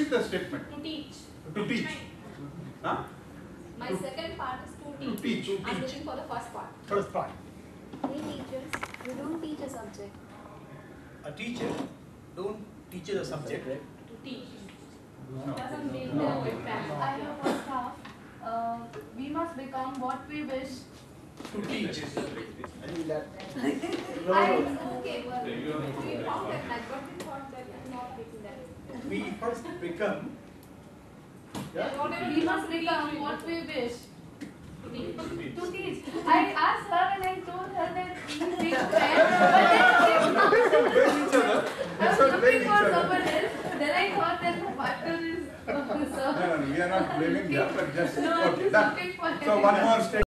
finish the statement. To teach. To teach. Huh? My second part is to teach. To teach. I'm looking for the first part. First part. Hey teachers, you don't teach a subject. A teacher don't teach a subject. To teach. No. Doesn't mean they're with them. I have first half. We must become what we wish. To teach. I'm okay, but We found that like, but we thought that I'm not taking that. We first become. Whatever we must become what we wish. to teach. To teach. I asked her and I told her that we big friends, but then Blame each other. I Let's was not looking blame each for other. someone else. Then I thought that the partner is No, we are not blaming them, but just No, I'm okay. just Done. looking for So one more statement.